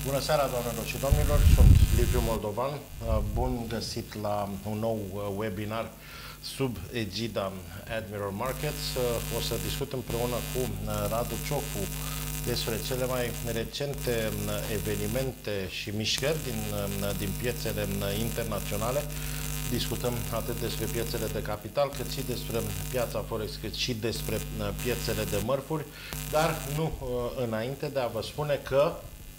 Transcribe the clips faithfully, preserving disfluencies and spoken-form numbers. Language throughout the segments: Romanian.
Bună seara, doamnelor și domnilor, sunt Liviu Moldovan. Bun găsit la un nou webinar sub egida Admiral Markets. O să discut împreună cu Radu Ciofu despre cele mai recente evenimente și mișcări din, din piețele internaționale. Discutăm atât despre piețele de capital, cât și despre piața Forex, cât și despre piețele de mărfuri, dar nu înainte de a vă spune că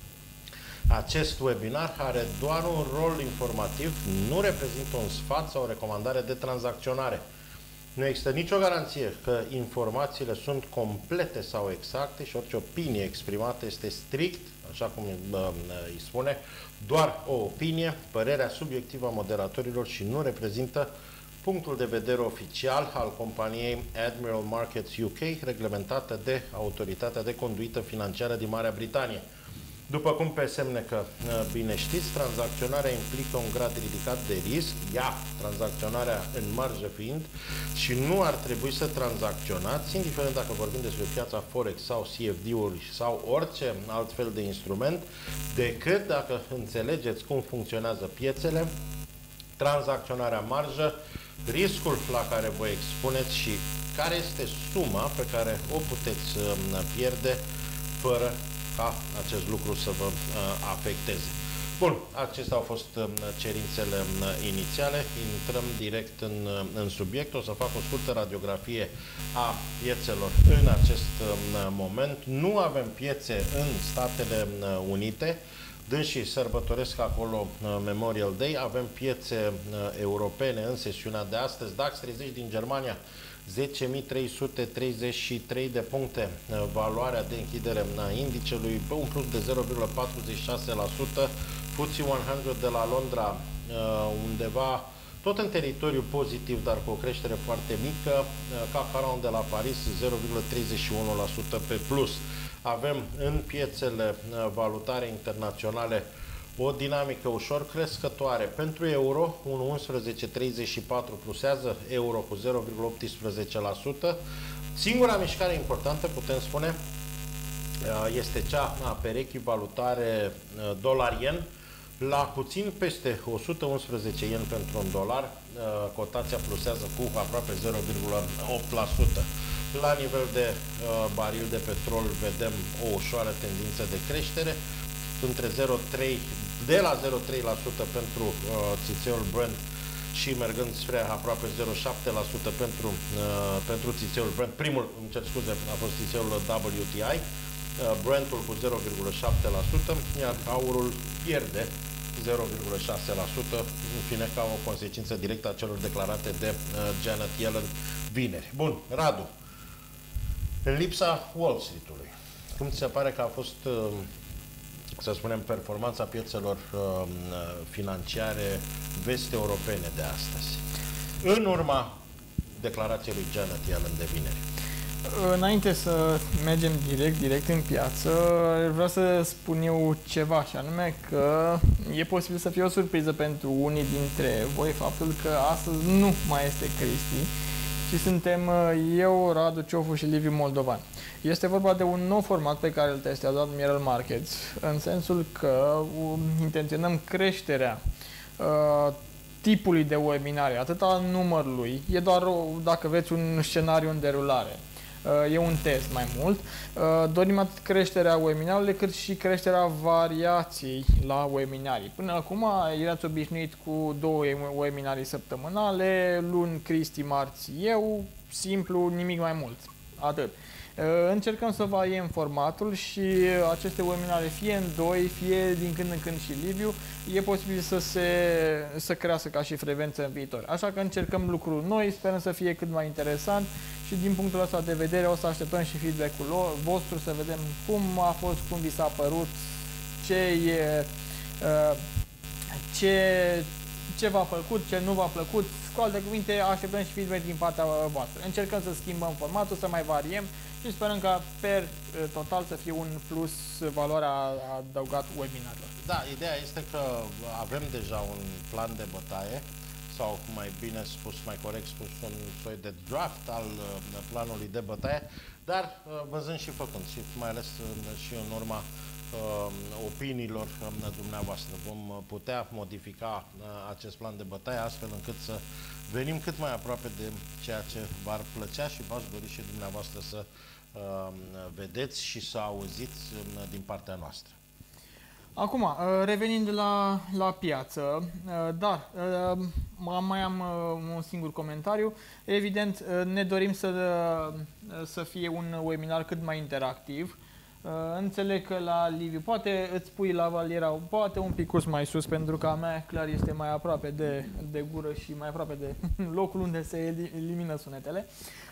acest webinar are doar un rol informativ, nu reprezintă un sfat sau o recomandare de tranzacționare. Nu există nicio garanție că informațiile sunt complete sau exacte și orice opinie exprimată este strict, așa cum îi spune, doar o opinie, părerea subiectivă a moderatorilor și nu reprezintă punctul de vedere oficial al companiei Admiral Markets U K, reglementată de Autoritatea de Conduită Financiară din Marea Britanie. După cum pe semne că bine știți, tranzacționarea implică un grad ridicat de risc, ea, tranzacționarea în marjă fiind, și nu ar trebui să tranzacționați, indiferent dacă vorbim despre piața Forex sau C F D-uri sau orice alt fel de instrument, decât dacă înțelegeți cum funcționează piețele, tranzacționarea marjă, riscul la care vă expuneți și care este suma pe care o puteți pierde fără ca acest lucru să vă uh, afecteze. Bun, acestea au fost uh, cerințele uh, inițiale. Intrăm direct în, uh, în subiect. O să fac o scurtă radiografie a piețelor în acest uh, moment. Nu avem piețe în Statele uh, Unite. Dânsii sărbătoresc acolo uh, Memorial Day. Avem piețe uh, europene în sesiunea de astăzi. DAX treizeci din Germania, zece mii trei sute treizeci și trei de puncte, valoarea de închidere a indicelui, un plus de zero virgulă patruzeci și șase la sută, F T S E o sută de la Londra undeva tot în teritoriu pozitiv, dar cu o creștere foarte mică, C A C Around de la Paris zero virgulă treizeci și unu la sută pe plus. Avem în piețele valutare internaționale o dinamică ușor crescătoare. Pentru euro, unu virgulă unsprezece treizeci și patru plusează euro cu zero virgulă optsprezece la sută. Singura mișcare importantă, putem spune, este cea a perechii valutare dolar-yen, la puțin peste o sută unsprezece yen pentru un dolar. Cotația plusează cu aproape zero virgulă opt la sută. La nivel de baril de petrol vedem o ușoară tendință de creștere, între zero virgulă trei de la zero virgulă trei la sută pentru uh, țițeul Brent și mergând spre aproape zero virgulă șapte la sută pentru, uh, pentru țițeul Brent. Primul, îmi cer scuze, a fost țițeul W T I, uh, Brentul cu zero virgulă șapte la sută, iar aurul pierde zero virgulă șase la sută, în fine, ca o consecință directă a celor declarate de uh, Janet Yellen vineri. Bun, Radu, în lipsa Wall Street-ului, cum ți se pare că a fost uh, să spunem, performanța piețelor uh, financiare vest-europene de astăzi, în urma declarației lui Janet Yellen de vineri? Înainte să mergem direct, direct în piață, vreau să spun eu ceva, și anume că e posibil să fie o surpriză pentru unii dintre voi faptul că astăzi nu mai este Cristi, ci suntem eu, Radu Ciofu și Liviu Moldovan. Este vorba de un nou format pe care îl testează Admiral Markets, în sensul că intenționăm creșterea uh, tipului de webinare, atât al numărului, e doar, dacă veți, un scenariu în derulare. Uh, e un test mai mult. Uh, dorim atât creșterea webinarului, cât și creșterea variației la webinarii. Până acum erați obișnuit cu două webinarii săptămânale, luni Cristi, marți eu, simplu, nimic mai mult. Atât. Încercăm să variem formatul și aceste webinare fie în doi, fie din când în când și Liviu, e posibil să se să crească ca și frecvență în viitor. Așa că încercăm lucruri noi, sperăm să fie cât mai interesant și din punctul ăsta de vedere o să așteptăm și feedback-ul vostru, să vedem cum a fost, cum vi s-a părut, ce e, ce, ce v-a plăcut, ce nu v-a plăcut. Cu alte cuvinte, așteptăm și feedback din partea voastră. Încercăm să schimbăm formatul, să mai variem și sperăm ca per total să fie un plus valoare adăugat webinarilor. Da, ideea este că avem deja un plan de bătaie, sau mai bine spus, mai corect spus, un soi de draft al planului de bătaie, dar văzând și făcând, și mai ales și în urma uh, opiniilor uh, dumneavoastră. Vom putea modifica uh, acest plan de bătaie astfel încât să venim cât mai aproape de ceea ce v-ar plăcea și v-ați dori și dumneavoastră să uh, vedeți și să auziți uh, din partea noastră. Acum, revenind la, la piață, dar mai am un singur comentariu. Evident, ne dorim să, să fie un webinar cât mai interactiv. Înțeleg că la Liviu poate îți pui lavaliera poate un pic mai sus, pentru că a mea clar este mai aproape de, de gură și mai aproape de locul unde se elimină sunetele.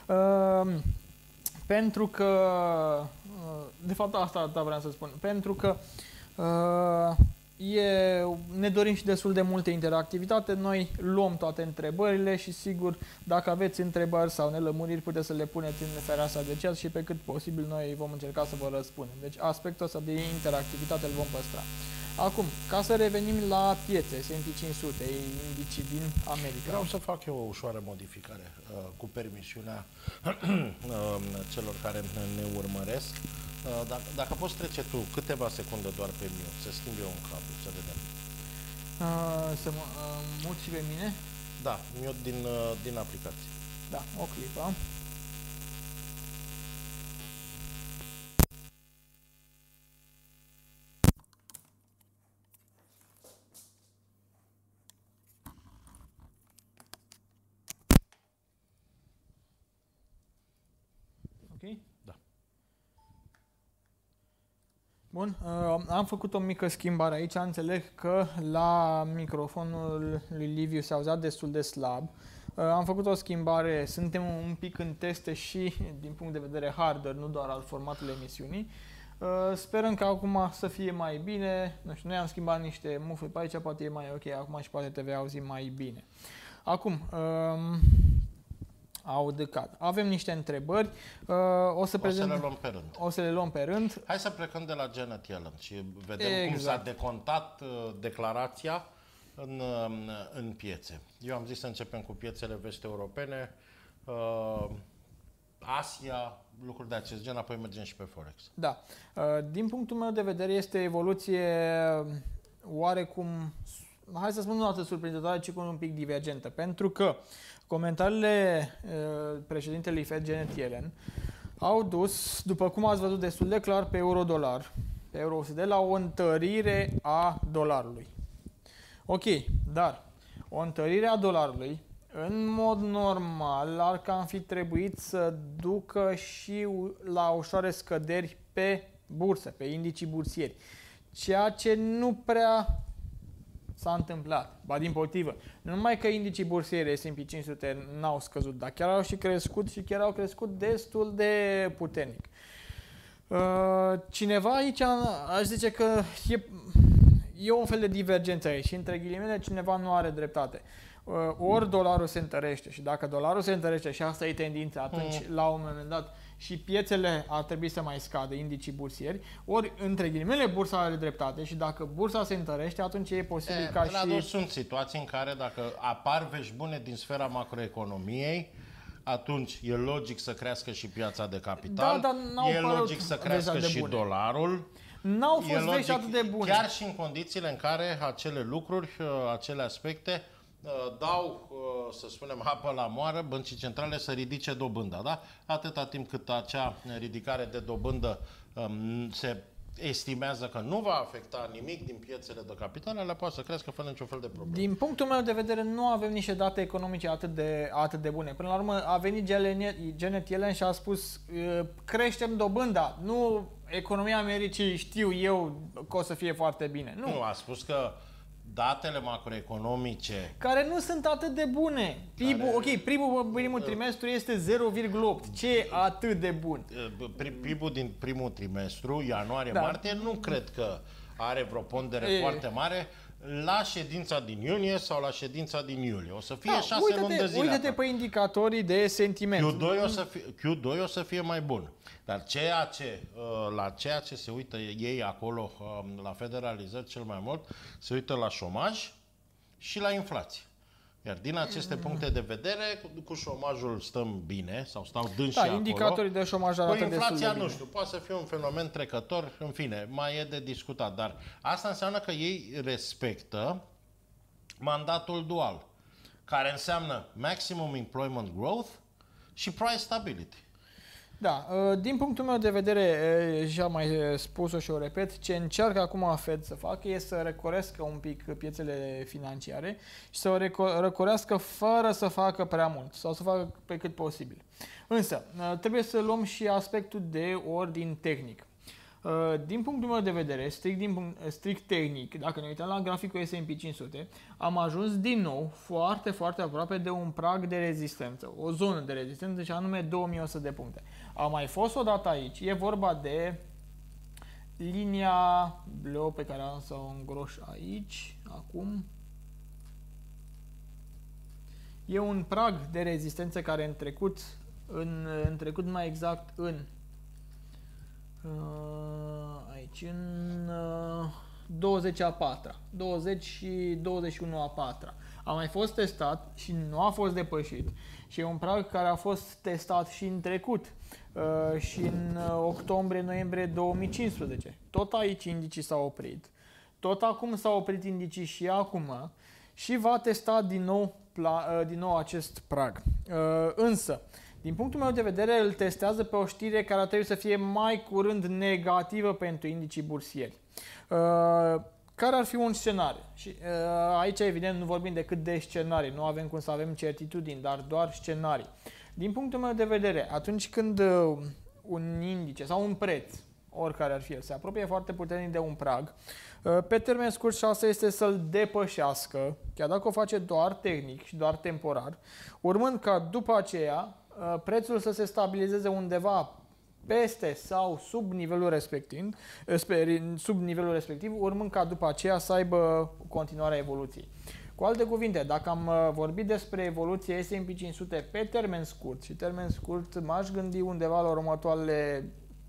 Pentru că, de fapt asta vreau să spun, pentru că Uh, e, ne dorim și destul de multă interactivitate. Noi luăm toate întrebările și sigur, dacă aveți întrebări sau nelămuriri, puteți să le puneți în fereastra de chat și pe cât posibil noi vom încerca să vă răspundem. Deci aspectul ăsta de interactivitate îl vom păstra. Acum, ca să revenim la piețe, S and P cinci sute, indicii din America. Vreau să fac eu o ușoară modificare uh, cu permisiunea uh, celor care ne urmăresc. Uh, dacă, dacă poți trece tu câteva secunde doar pe mute, să schimb eu un cablu, să vedem. Uh, să mă uh, mut și pe mine? Da, mute din, uh, din aplicație. Da, o clipă. Ok? Da. Bun, uh, am făcut o mică schimbare aici, înțeleg că la microfonul lui Liviu se auzea destul de slab. Uh, am făcut o schimbare, suntem un pic în teste și din punct de vedere hardware, nu doar al formatului emisiunii. Uh, sperăm că acum să fie mai bine, nu știu, noi am schimbat niște mufuri pe aici, poate e mai ok acum și poate te vei auzi mai bine. Acum, uh, Audicat. Avem niște întrebări. Uh, o, să prezent... o să le luăm pe rând. O să le luăm pe rând. Hai să plecăm de la Janet Yellen și vedem exact. cum s-a decontat uh, declarația în, uh, în piețe. Eu am zis să începem cu piețele vest-europene, uh, Asia, lucruri de acest gen, apoi mergem și pe Forex. Da. Uh, din punctul meu de vedere este evoluție oarecum, hai să spun nu atât surprinzătoare, ci cu un pic divergentă. Pentru că comentariile uh, președintelui Fed, Janet Yellen, au dus, după cum ați văzut destul de clar, pe euro-dolar, pe euro U S D, la o întărire a dolarului. Ok, dar o întărire a dolarului, în mod normal, ar cam fi trebuit să ducă și la ușoare scăderi pe bursă, pe indicii bursieri, ceea ce nu prea s-a întâmplat, ba dimpotrivă. Nu numai că indicii bursieri S and P cinci sute n-au scăzut, dar chiar au și crescut și chiar au crescut destul de puternic. Cineva aici aș zice că e, e un fel de divergență aici și între ghilimele cineva nu are dreptate. Ori dolarul se întărește și dacă dolarul se întărește și asta e tendința, atunci mm. la un moment dat și piețele ar trebui să mai scadă, indicii bursieri, ori între ghilimele bursa are dreptate și dacă bursa se întărește, atunci e posibil e, ca și... Sunt situații în care dacă apar vești bune din sfera macroeconomiei, atunci e logic să crească și piața de capital, da, dar e logic să crească și bune. dolarul. N-au fost vești atât de bune. Chiar și în condițiile în care acele lucruri, acele aspecte dau, să spunem, apă la moară băncii centrale să ridice dobânda, da? Atâta timp cât acea ridicare de dobândă um, se estimează că nu va afecta nimic din piețele de capital, ele poate să crească fără niciun fel de problemă. Din punctul meu de vedere, nu avem niște date economice atât de, atât de bune. Până la urmă, a venit Janet Yellen și a spus creștem dobânda, nu economia Americii știu eu că o să fie foarte bine. Nu, nu a spus că datele macroeconomice care nu sunt atât de bune. P I B-ul, care... ok, primul, primul trimestru este zero virgulă opt. Ce e atât de bun? P I B-ul din primul trimestru, ianuarie-martie, da. nu cred că are vreo pondere e... foarte mare la ședința din iunie sau la ședința din iulie. O să fie da, șase luni de zile. Uite-te pe indicatorii de sentiment. Q doi o să fie, Q doi o să fie mai bun. Dar ceea ce, la ceea ce se uită ei acolo la Federal Reserve cel mai mult, se uită la șomaj și la inflație. Iar din aceste puncte de vedere, cu, cu șomajul stăm bine, sau stau dânsi Da, acolo. indicatorii de șomaj arată Cu destul de inflația, bine. nu știu, poate să fie un fenomen trecător, în fine, mai e de discutat. Dar asta înseamnă că ei respectă mandatul dual, care înseamnă maximum employment growth și price stability. Da, din punctul meu de vedere, și am mai spus-o și o repet, ce încearcă acum Fed să facă e să răcorească un pic piețele financiare și să o răcorească fără să facă prea mult sau să facă pe cât posibil. Însă, trebuie să luăm și aspectul de ordin tehnic. Din punctul meu de vedere, strict, din punct, strict tehnic, dacă ne uităm la graficul S and P cinci sute, am ajuns din nou foarte, foarte aproape de un prag de rezistență, o zonă de rezistență, și anume două mii o sută de puncte. A mai fost o dată aici, e vorba de linia bleu pe care am să o îngroș aici, acum. E un prag de rezistență care în trecut, în, în trecut mai exact în aici în douăzeci a patra, douăzeci și douăzeci și unu a patra. A mai fost testat și nu a fost depășit și e un prag care a fost testat și în trecut și în octombrie-noiembrie două mii cincisprezece. Tot aici indicii s-au oprit, tot acum s-au oprit indicii și acum și va testa din nou, din nou acest prag. Însă, din punctul meu de vedere, îl testează pe o știre care ar trebui să fie mai curând negativă pentru indicii bursieri. Uh, care ar fi un scenariu? Și uh, aici, evident, nu vorbim decât de scenarii, nu avem cum să avem certitudini, dar doar scenarii. Din punctul meu de vedere, atunci când uh, un indice sau un preț, oricare ar fi el, se apropie foarte puternic de un prag, uh, pe termen scurt șansa este să-l depășească, chiar dacă o face doar tehnic și doar temporar, urmând ca după aceea prețul să se stabilizeze undeva peste sau sub nivelul respectiv, sub nivelul respectiv, urmând ca după aceea să aibă continuarea evoluției. Cu alte cuvinte, dacă am vorbit despre evoluție S and P cinci sute pe termen scurt și termen scurt, m-aș gândi undeva la următoarele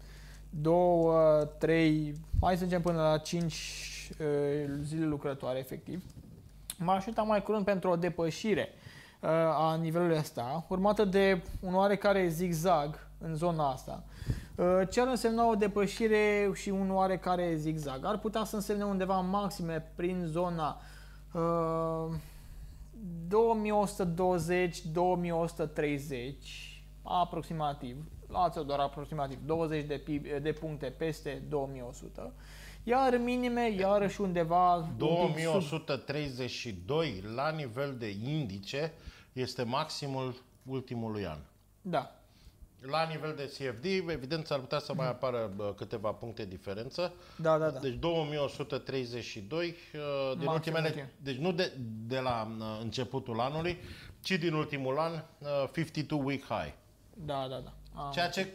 două, trei, hai să zicem până la cinci zile lucrătoare efectiv, m-aș uita mai curând pentru o depășire a nivelului ăsta, urmată de un oarecare zigzag în zona asta. Ce ar însemna o depășire și un oarecare zigzag? Ar putea să însemne undeva maxime prin zona uh, două mii o sută douăzeci - două mii o sută treizeci, aproximativ, luați-o doar aproximativ, douăzeci de, de puncte peste două mii o sută, iar minime, iarăși undeva două mii o sută treizeci și doi la nivel de indice este maximul ultimului an. Da. La nivel de C F D, evident, s-ar putea să mai apară câteva puncte diferență. Da, da, da. Deci două mii o sută treizeci și doi din ultimele, deci nu de, de la începutul anului, ci din ultimul an, cincizeci și doi week high. Da, da, da. Am Ceea ce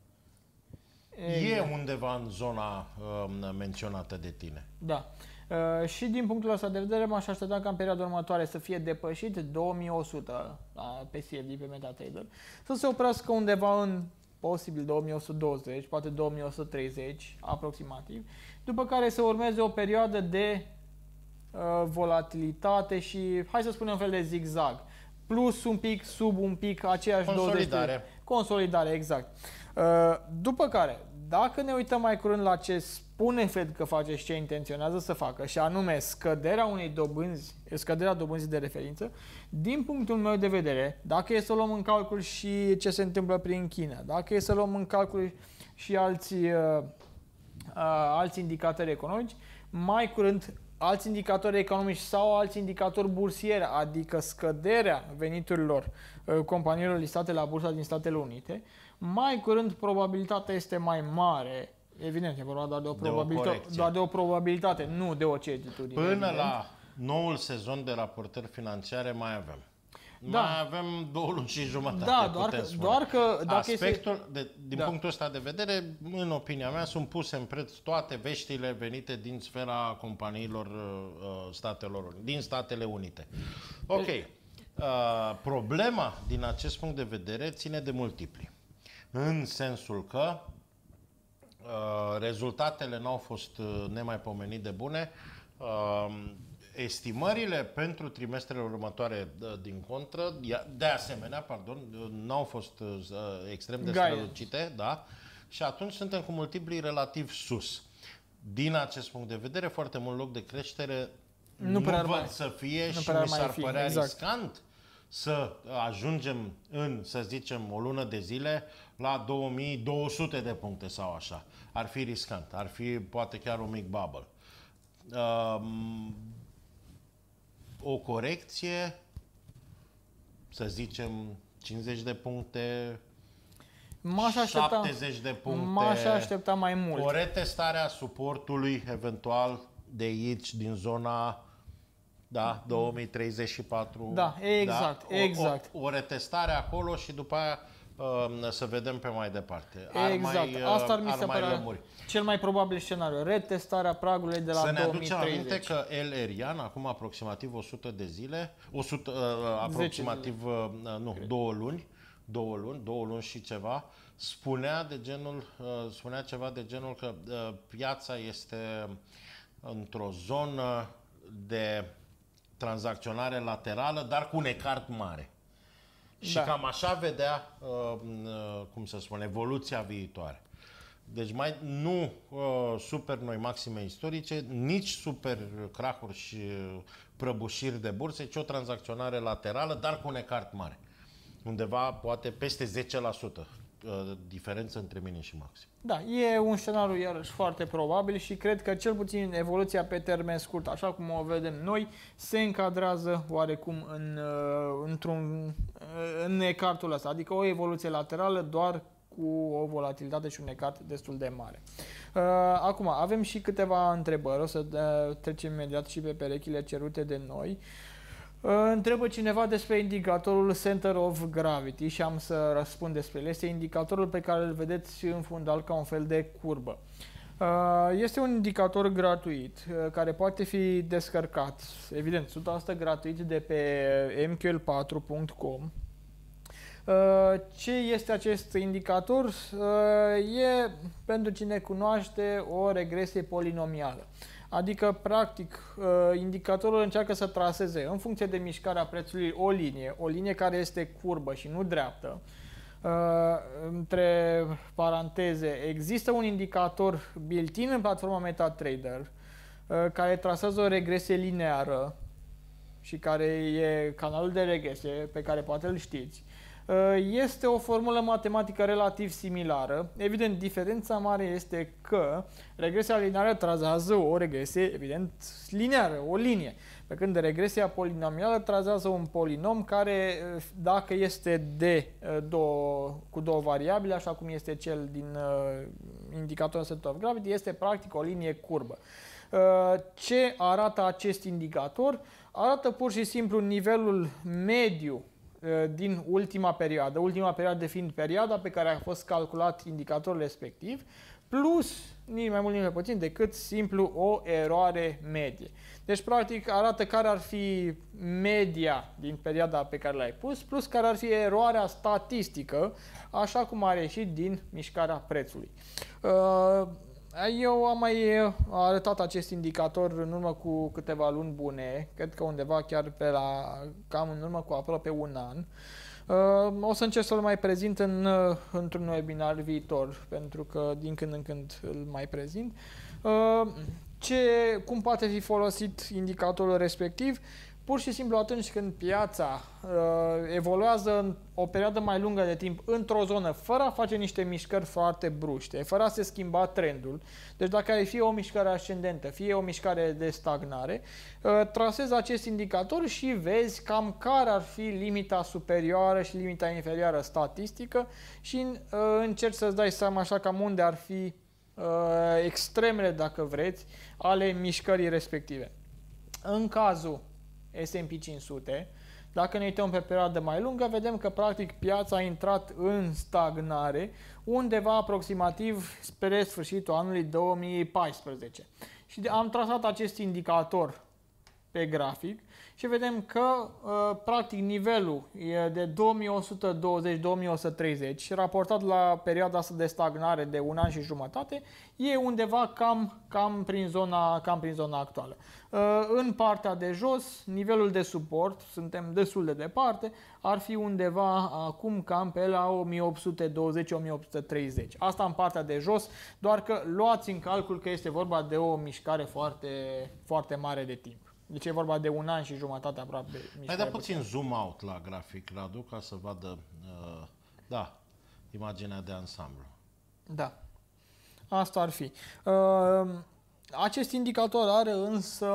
exact. E undeva în zona uh, menționată de tine. Da. Uh, și din punctul ăsta de vedere m-aș aștepta ca în perioada următoare să fie depășit două mii o sută uh, pe C F D, pe MetaTrader, să se oprească undeva în posibil două mii o sută douăzeci, poate două mii o sută treizeci aproximativ, după care să urmeze o perioadă de uh, volatilitate și, hai să spunem, un fel de zigzag. Plus un pic, sub un pic, aceeași Consolidare. douăzeci de... Consolidare, exact. Uh, după care, dacă ne uităm mai curând la ce spune Fed că face și ce intenționează să facă, și anume scăderea unei dobânzi, scăderea dobânzii de referință, din punctul meu de vedere, dacă e să luăm în calcul și ce se întâmplă prin China, dacă e să luăm în calcul și alți, uh, uh, alți indicatori economici, mai curând alți indicatori economici sau alți indicatori bursieri, adică scăderea veniturilor uh, companiilor listate la bursa din Statele Unite, mai curând probabilitatea este mai mare. Evident, e vorba doar de o probabilitate, de o doar de o probabilitate, nu de o certitudine. Până evident. la noul sezon de raportări financiare mai avem. Da. Mai avem două luni și jumătate, Da, doar putem că, spune. doar că dacă Aspectul, este... de, din Da. punctul ăsta de vedere, în opinia mea, sunt puse în preț toate veștile venite din sfera companiilor uh, statelor, din Statele Unite. Ok. Uh, problema, din acest punct de vedere, ține de multipli. În sensul că uh, rezultatele n-au fost uh, nemaipomenit de bune. Uh, estimările pentru trimestrele următoare din contră, de asemenea, pardon, n-au fost extrem de strălucite, da? Și atunci suntem cu multiplii relativ sus. Din acest punct de vedere, foarte mult loc de creștere nu, nu văd mai, să fie și mi s-ar părea exact. riscant să ajungem în, să zicem, o lună de zile la două mii două sute de puncte sau așa. Ar fi riscant, ar fi poate chiar un mic bubble. Um, o corecție, să zicem, cincizeci de puncte, șaptezeci de puncte. M-aș aștepta mai mult. O retestare a suportului, eventual, de aici, din zona da, două mii treizeci și patru. Da, exact, da? exact. O, o, o retestare acolo și după aia uh, să vedem pe mai departe. Ar exact, mai, uh, asta ar mi ar se mai părea lămuri. cel mai probabil scenariu. Retestarea pragului de la să două mii treizeci. Să ne aducem aminte că El Erian, acum aproximativ o sută de zile, o sută, uh, aproximativ uh, nu, Cred. două luni, două luni, două luni și ceva, spunea de genul, uh, spunea ceva de genul că uh, piața este într-o zonă de tranzacționare laterală, dar cu un ecart mare. Și da. cam așa vedea, uh, uh, cum să spun, evoluția viitoare. Deci mai nu uh, super noi maxime istorice, nici super cracuri și prăbușiri de burse, ci o tranzacționare laterală, dar cu un ecart mare. Undeva poate peste zece la sută uh, diferență între minim și maxim. Da, e un scenariu iarăși foarte probabil și cred că cel puțin evoluția pe termen scurt, așa cum o vedem noi, se încadrează oarecum în, uh, într-un, uh, în ecartul ăsta, adică o evoluție laterală doar cu o volatilitate și un ecart destul de mare. Uh, acum, avem și câteva întrebări, o să uh, trecem imediat și pe perechile cerute de noi. Uh, întrebă cineva despre indicatorul Center of Gravity și am să răspund despre el. Este indicatorul pe care îl vedeți în fundal ca un fel de curbă. Uh, este un indicator gratuit uh, care poate fi descărcat, evident, o sută la sută gratuit de pe m q l patru punct com. Ce este acest indicator? E, pentru cine cunoaște, o regresie polinomială. Adică, practic, indicatorul încearcă să traseze, în funcție de mișcarea prețului, o linie, o linie care este curbă și nu dreaptă. Între paranteze, există un indicator built-in în platforma MetaTrader care trasează o regresie lineară și care e canalul de regresie pe care poate îl știți. Este o formulă matematică relativ similară. Evident, diferența mare este că regresia lineară trasează o regresie, evident, lineară, o linie. Pe când regresia polinomială trasează un polinom care, dacă este de două, cu două variabile, așa cum este cel din indicatorul Center of Gravity, este practic o linie curbă. Ce arată acest indicator? Arată pur și simplu nivelul mediu din ultima perioadă, ultima perioadă fiind perioada pe care a fost calculat indicatorul respectiv, plus, nici mai mult, nici mai puțin, decât simplu o eroare medie. Deci, practic, arată care ar fi media din perioada pe care l-ai pus, plus care ar fi eroarea statistică, așa cum a ieșit din mișcarea prețului. Eu am mai arătat acest indicator în urmă cu câteva luni bune, cred că undeva chiar pe la, cam în urmă cu aproape un an. O să încerc să-l mai prezint în, într-un webinar viitor, pentru că din când în când îl mai prezint. Ce, cum poate fi folosit indicatorul respectiv? Pur și simplu atunci când piața uh, evoluează în o perioadă mai lungă de timp într-o zonă, fără a face niște mișcări foarte bruște, fără a se schimba trendul, deci dacă ai fie o mișcare ascendentă, fie o mișcare de stagnare, uh, trasezi acest indicator și vezi cam care ar fi limita superioară și limita inferioară statistică și uh, încerci să-ți dai seama așa cam unde ar fi uh, extremele, dacă vreți, ale mișcării respective. În cazul S and P cinci sute, dacă ne uităm pe perioadă mai lungă, vedem că practic piața a intrat în stagnare undeva aproximativ spre sfârșitul anului două mii paisprezece. Și am trasat acest indicator pe grafic și vedem că uh, practic nivelul e de două mii o sută douăzeci - două mii o sută treizeci, raportat la perioada asta de stagnare de un an și jumătate, e undeva cam, cam, prin, zona, cam prin zona actuală. Uh, în partea de jos, nivelul de suport, suntem destul de departe, ar fi undeva acum cam pe la o mie opt sute douăzeci - o mie opt sute treizeci. Asta în partea de jos, doar că luați în calcul că este vorba de o mișcare foarte, foarte mare de timp. Deci e vorba de un an și jumătate aproape. Mai da puțin zoom out la grafic, Radu, ca să vadă, uh, da, imaginea de ansamblu. Da, asta ar fi. Uh, acest indicator are însă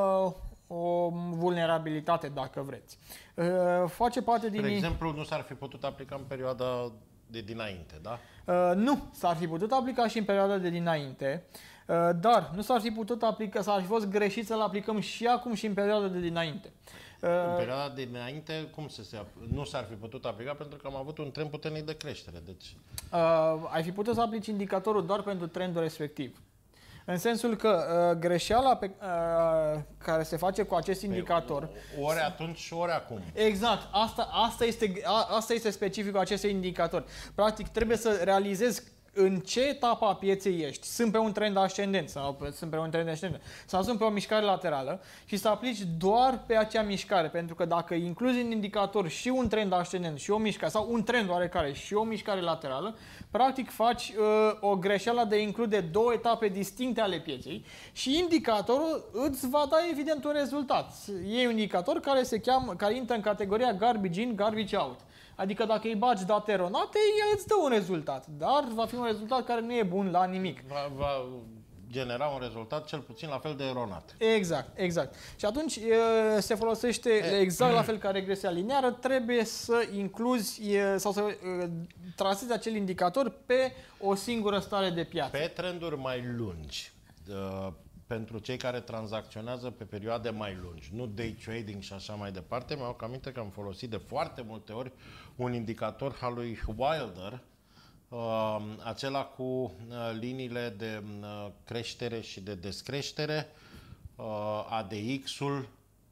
o vulnerabilitate, dacă vreți. Uh, face parte din... De exemplu, nu s-ar fi putut aplica în perioada de dinainte, da? Uh, nu, s-ar fi putut aplica și în perioada de dinainte, uh, dar nu s-ar fi putut aplica, s-ar fi fost greșit să-l aplicăm și acum și în perioada de dinainte. Uh, în perioada de dinainte, cum să se nu s-ar fi putut aplica? Pentru că am avut un trend puternic de creștere. Deci... Uh, ai fi putut să aplici indicatorul doar pentru trendul respectiv. În sensul că uh, greșeala pe, uh, care se face cu acest indicator... Pe, ori atunci, ori acum. Exact. Asta, asta, este, a, asta este specificul acestui indicator. Practic, trebuie să realizezi în ce etapă a pieței ești. Sunt pe un trend ascendent sau pe, sunt pe un trend ascendent sau sunt pe o mișcare laterală și să aplici doar pe acea mișcare. Pentru că dacă incluzi în indicator și un trend ascendent și o mișcare sau un trend oarecare și o mișcare laterală, practic faci uh, o greșeală de include două etape distincte ale pieței și indicatorul îți va da evident un rezultat. E un indicator care se cheamă, care intră în categoria garbage in, garbage out. Adică dacă îi bagi date eronate, el îți dă un rezultat, dar va fi un rezultat care nu e bun la nimic. Va, va genera un rezultat cel puțin la fel de eronat. Exact, exact. Și atunci se folosește exact la fel ca regresia liniară, trebuie să incluzi sau să trasezi acel indicator pe o singură stare de piață. Pe trenduri mai lungi, pentru cei care tranzacționează pe perioade mai lungi, nu day trading și așa mai departe, mi-au aminte că am folosit de foarte multe ori un indicator al lui Wilder, uh, acela cu uh, liniile de uh, creștere și de descreștere, uh, A D X-ul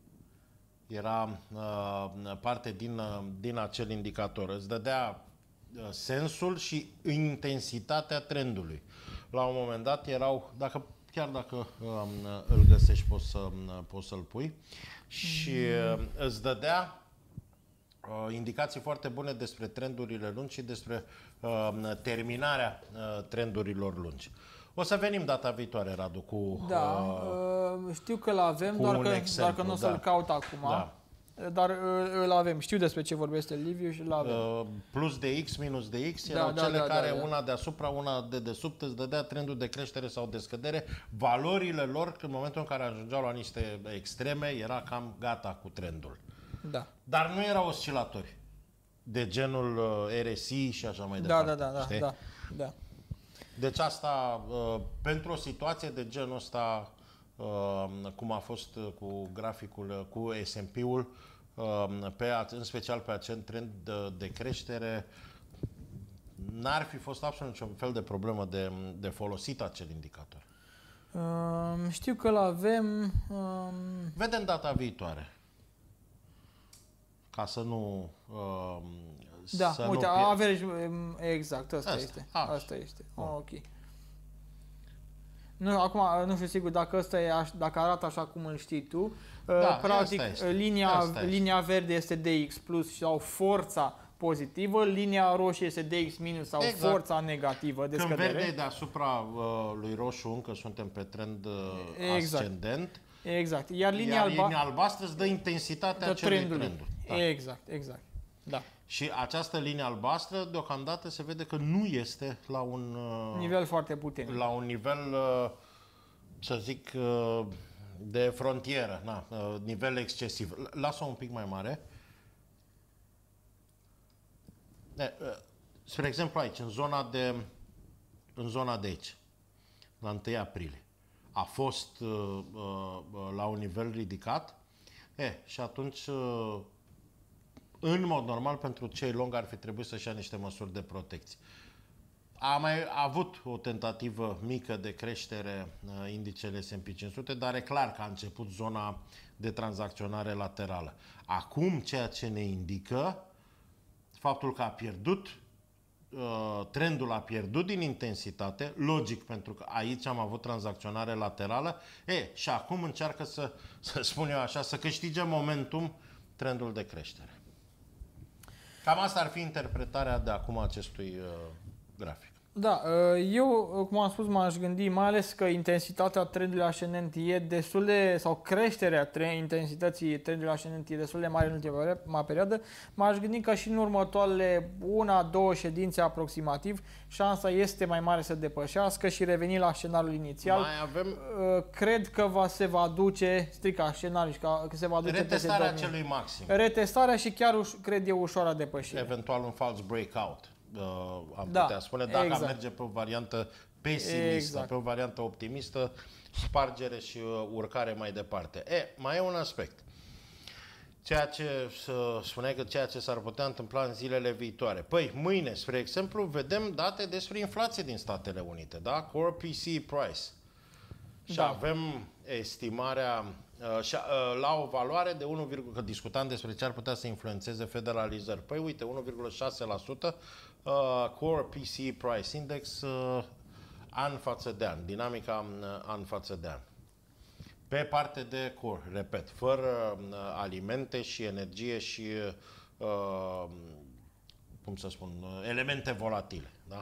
era uh, parte din, uh, din acel indicator. Îți dădea uh, sensul și intensitatea trendului. La un moment dat erau, dacă chiar dacă um, îl găsești, poți, să, poți să-l pui. Și uh, îți dădea uh, indicații foarte bune despre trendurile lungi și despre uh, terminarea uh, trendurilor lungi. O să venim data viitoare, Radu, cu Da, uh, știu că l-avem, doar că, exemplu, doar că nu o să-l da. caut acum. Da. Dar îl avem, știu despre ce vorbește Liviu și îl avem. Uh, plus de X, minus de X, erau da, cele da, da, care da, da. una deasupra, una de desubt, îți dădea trendul de creștere sau de scădere. Valorile lor, în momentul în care ajungeau la niște extreme, era cam gata cu trendul. Da. Dar nu erau oscilatori de genul R S I și așa mai da, departe. Da, da, da, da, da. Deci asta, uh, pentru o situație de genul ăsta, Uh, cum a fost cu graficul, cu S and P-ul, uh, pe, în special pe acel trend de, de creștere, n-ar fi fost absolut niciun fel de problemă de, de folosit acel indicator. Uh, știu că l-avem. Uh... Vedem data viitoare. Ca să nu... Uh, da, să uite, nu average, exact, asta, asta este. Asta, asta este. Oh, ok. Nu, acum nu știu sigur dacă ăsta e, dacă arată așa cum îl știi tu. Da, practic, linia, linia verde este D X plus sau forța pozitivă, linia roșie este D X minus sau exact. forța negativă de Când scădere. Când verde e deasupra uh, lui roșu, încă suntem pe trend uh, exact. ascendent. Exact. Iar linia, Iar alba... linia albastră îți dă intensitatea acelui trend. Da. Exact, exact. Da. Și această linie albastră, deocamdată, se vede că nu este la un... Uh, nivel foarte puternic. La un nivel, uh, să zic, uh, de frontieră, na, uh, nivel excesiv. Lasă-o un pic mai mare. De, uh, spre exemplu aici, în zona de, în zona de aici, la întâi aprilie, a fost uh, uh, la un nivel ridicat, e, și atunci... Uh, în mod normal, pentru cei long ar fi trebuit să-și ia niște măsuri de protecție. a mai avut o tentativă mică de creștere uh, indicele S and P cinci sute, dar e clar că a început zona de tranzacționare laterală. Acum, ceea ce ne indică faptul că a pierdut, uh, trendul a pierdut din intensitate, logic, pentru că aici am avut tranzacționare laterală, e, și acum încearcă să, să spun eu așa, să câștige momentum trendul de creștere. Cam asta ar fi interpretarea de acum acestui uh, grafic. Da, eu, cum am spus, m-aș gândi, mai ales că intensitatea trendului ascendent e destul de, sau creșterea intensității trendului ascendent e destul de mare în ultima perioadă, m-aș gândi că și în următoarele una, două ședințe aproximativ, șansa este mai mare să depășească și reveni la scenariul inițial. Mai avem... Cred că va, se va duce, strict ca scenariu, că se va duce retestarea celui maxim. Retestarea și chiar, cred eu, ușoară depășire. Eventual un fals breakout. Uh, am da, putea spune, dacă exact. merge pe o variantă pesimistă, exact. pe o variantă optimistă, spargere și uh, urcare mai departe. E, mai e un aspect. Ceea ce uh, spuneai că ceea ce s-ar putea întâmpla în zilele viitoare. Păi, mâine, spre exemplu, vedem date despre inflație din Statele Unite, da? Core P C E Price. Și da. avem estimarea uh, și, uh, la o valoare de unu, că discutam despre ce ar putea să influențeze Federal Reserve. Păi uite, unu virgulă șase la sută uh, Core P C E Price Index uh, an față de an, dinamica uh, an față de an. Pe parte de core, repet, fără uh, alimente și energie și uh, cum să spun, uh, elemente volatile, da?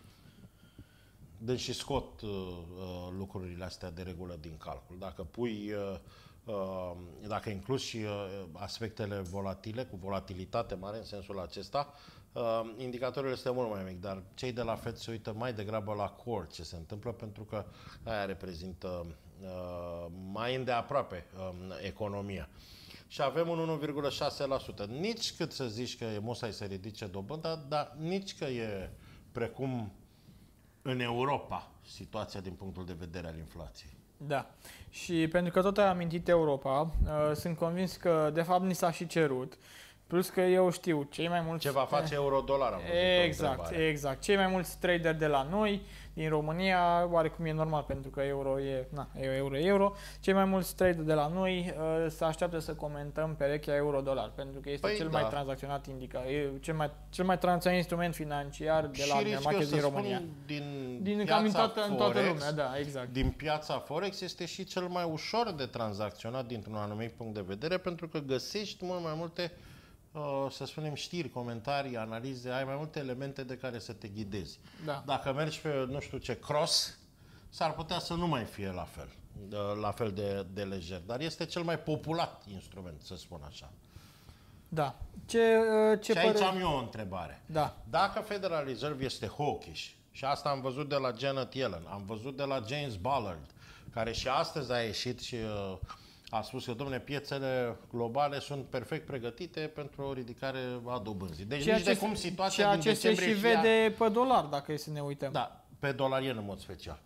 Deci și scot uh, uh, lucrurile astea de regulă din calcul. Dacă pui, uh, uh, dacă incluzi și uh, aspectele volatile, cu volatilitate mare în sensul acesta, uh, indicatorul este mult mai mic, dar cei de la Fed se uită mai degrabă la core ce se întâmplă, pentru că aia reprezintă uh, mai îndeaproape uh, economia. Și avem un unu virgulă șase la sută. Nici cât să zici că e musai să ridice dobânda, dar nici că e precum în Europa situația din punctul de vedere al inflației. Da. Și pentru că tot ai amintit Europa, uh, sunt convins că de fapt ni s-a și cerut. Plus că eu știu, cei mai mulți... Ce va face euro-dolar, am văzut. Exact, exact. Cei mai mulți traderi de la noi, din România, oarecum e normal pentru că euro e, na, euro e euro, cei mai mulți traderi de la noi uh, se așteaptă să comentăm perechea euro-dolar, pentru că este păi cel da. mai tranzacționat indica, e cel mai, cel mai tranzacționat instrument financiar de la market din România. Din, din cam în toată, în toată lumea, da, exact. Din piața Forex este și cel mai ușor de tranzacționat dintr-un anumit punct de vedere, pentru că găsești mult mai multe să spunem știri, comentarii, analize, ai mai multe elemente de care să te ghidezi. Da. Dacă mergi pe nu știu ce cross, s-ar putea să nu mai fie la fel, la fel de, de lejer, dar este cel mai populat instrument, să spun așa. Da. Ce, ce și aici pare... am eu o întrebare. Da. Dacă Federal Reserve este hawkish, și asta am văzut de la Janet Yellen, am văzut de la James Bullard, care și astăzi a ieșit și a spus că, dom'le, piețele globale sunt perfect pregătite pentru o ridicare a dobânzii. Deci ceea nici de cum situația din decembrie... Ceea ce se și vede pe dolar, dacă e să ne uităm. Da, pe dolar e în mod special.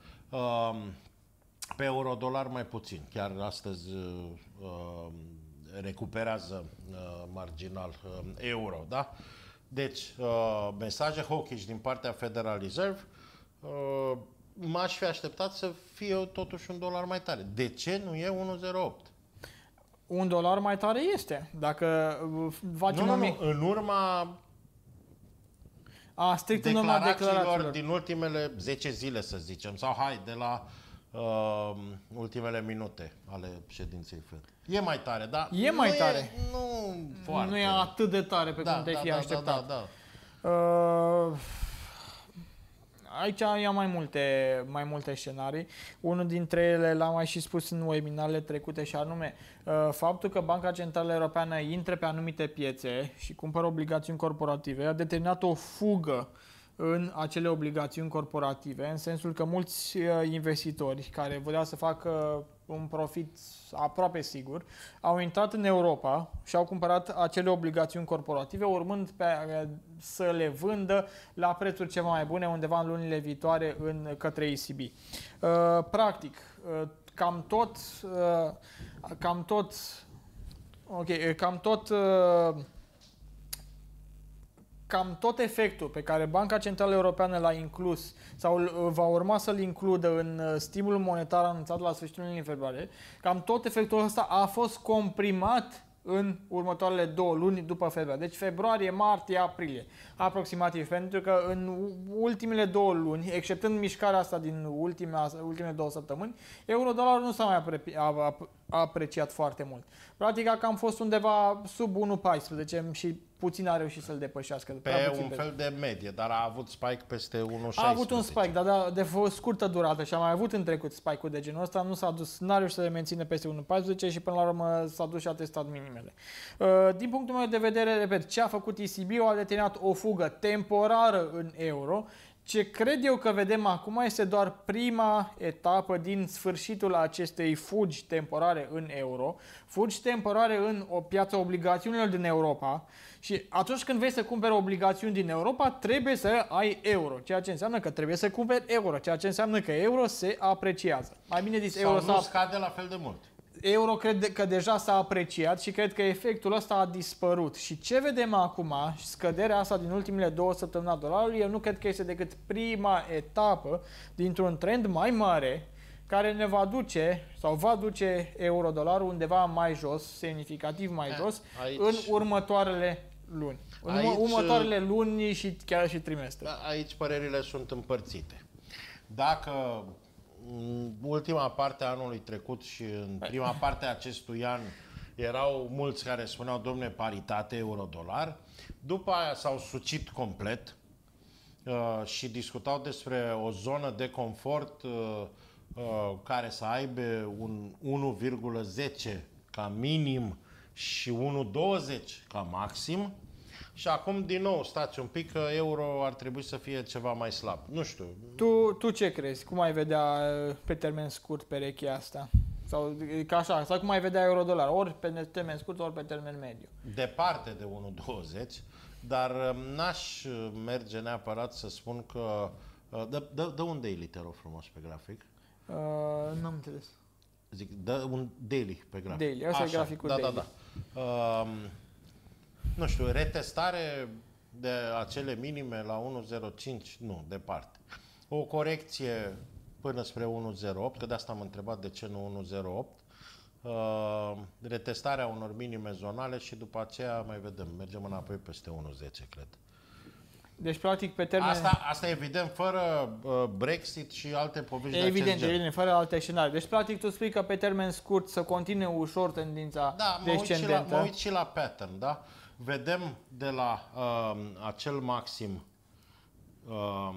Pe euro-dolar mai puțin. Chiar astăzi recuperează marginal euro, da? Deci, mesaje hawkish din partea Federal Reserve, m-aș fi așteptat să fie totuși un dolar mai tare. De ce nu e unu virgulă zero opt? Un dolar mai tare este. Dacă facem nu, nu, mic... nu, în urma A, strict declarațiilor, în urma declarațiilor din ultimele zece zile, să zicem, sau hai, de la uh, ultimele minute ale ședinței Fed. E mai tare, dar e mai nu tare. E, nu foarte. Nu e atât de tare pe da, cum te-ai da, fi da, așteptat. Da, da, da. Uh... Aici am mai multe, mai multe scenarii. Unul dintre ele l-am mai și spus în webinarele trecute și anume faptul că Banca Centrală Europeană intră pe anumite piețe și cumpără obligațiuni corporative a determinat o fugă în acele obligațiuni corporative, în sensul că mulți investitori care voiau să facă un profit aproape sigur, au intrat în Europa și au cumpărat acele obligațiuni corporative, urmând pe, să le vândă la prețuri ceva mai bune undeva în lunile viitoare în către E C B. Practic, cam tot, cam tot, ok, cam tot cam tot efectul pe care Banca Centrală Europeană l-a inclus sau va urma să-l includă în stimulul monetar anunțat la sfârșitul lunii februarie, cam tot efectul ăsta a fost comprimat în următoarele două luni după februarie. Deci februarie, martie, aprilie, aproximativ. Pentru că în ultimele două luni, exceptând mișcarea asta din ultimele, ultimele două săptămâni, euro-dolarul nu s-a mai apre, a, a apreciat foarte mult. Practic a cam fost undeva sub unu virgulă paisprezece și puțin a reușit să-l depășească. Pe un fel de medie, dar a avut spike peste unu virgulă șaisprezece. A avut un spike, dar de, de scurtă durată și a mai avut în trecut spike-ul de genul ăsta, nu s-a dus, n-a reușit să le menține peste unu virgulă paisprezece și până la urmă s-a dus și a testat minimele. Din punctul meu de vedere, repet, ce a făcut E C B-ul a determinat o fugă temporară în euro. Ce cred eu că vedem acum este doar prima etapă din sfârșitul acestei fugi temporare în euro, fugi temporare în o piață obligațiunilor din Europa și atunci când vrei să cumperi obligațiuni din Europa, trebuie să ai euro, ceea ce înseamnă că trebuie să cumperi euro, ceea ce înseamnă că euro se apreciază. Mai bine zis, sau euro nu scade la fel de mult. Euro cred că deja s-a apreciat și cred că efectul ăsta a dispărut. Și ce vedem acum, scăderea asta din ultimele două săptămâni a dolarului, eu nu cred că este decât prima etapă dintr-un trend mai mare care ne va duce sau va duce euro-dolarul undeva mai jos, semnificativ mai jos, aici, în următoarele luni. În aici, următoarele luni și chiar și trimestre. Aici părerile sunt împărțite. Dacă în ultima parte a anului trecut și în prima parte a acestui an erau mulți care spuneau, domne, paritate euro-dolar, după aia s-au sucit complet uh, și discutau despre o zonă de confort uh, uh, care să aibă un unu virgulă zece ca minim și unu virgulă douăzeci ca maxim. Și acum, din nou, stați un pic, că euro ar trebui să fie ceva mai slab. Nu știu. Tu, tu ce crezi? Cum ai vedea pe termen scurt perechea asta? Sau ca așa, sau cum ai vedea euro-dolar? Ori pe termen scurt, ori pe termen mediu? Departe de unu virgulă douăzeci, dar n-aș merge neapărat să spun că... Dă, dă, dă un daily, te rog frumos, pe grafic. Uh, nu am înțeles. Zic, dă un daily pe grafic. Daily, asta e graficul da, daily. Da, da, uh, Nu știu, retestare de acele minime la unu virgulă zero cinci, nu, departe. O corecție până spre unu virgulă zero opt, că de asta am întrebat de ce nu unu virgulă zero opt. Uh, retestarea unor minime zonale și după aceea mai vedem, mergem înapoi peste unu virgulă zece, cred. Deci, practic, pe termen... Asta, asta evident, fără uh, Brexit și alte povești evident, de acest gen. Evident, fără alte scenarii. Deci, practic, tu spui că pe termen scurt să continue ușor tendința da, descendentă. Da, mă uit și la pattern, da? Vedem de la uh, acel maxim uh,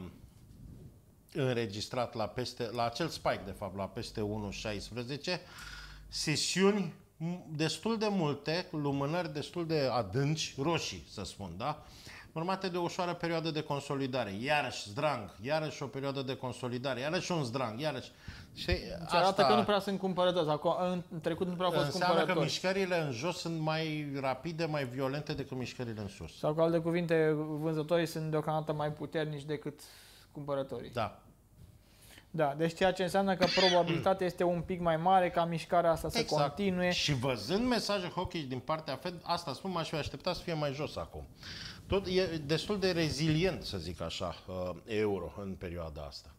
înregistrat la peste, la acel spike, de fapt, la peste unu virgulă șaisprezece, sesiuni destul de multe, lumânări destul de adânci, roșii, să spun, da? Urmate de o ușoară perioadă de consolidare, iarăși zdrang, iarăși o perioadă de consolidare, iarăși un zdrang, iarăși... Și asta arată că nu prea sunt cumpărători, în trecut nu prea au fost cumpărători. Înseamnă că mișcările în jos sunt mai rapide, mai violente decât mișcările în sus. Sau cu alte cuvinte, vânzătorii sunt deocamdată mai puternici decât cumpărătorii. Da. Da, deci ceea ce înseamnă că probabilitatea este un pic mai mare ca mișcarea asta să exact. continue. Și văzând mesaje hawkish din partea Fed, asta spun, m-aș fi așteptat să fie mai jos acum. Tot e destul de rezilient, să zic așa, euro în perioada asta.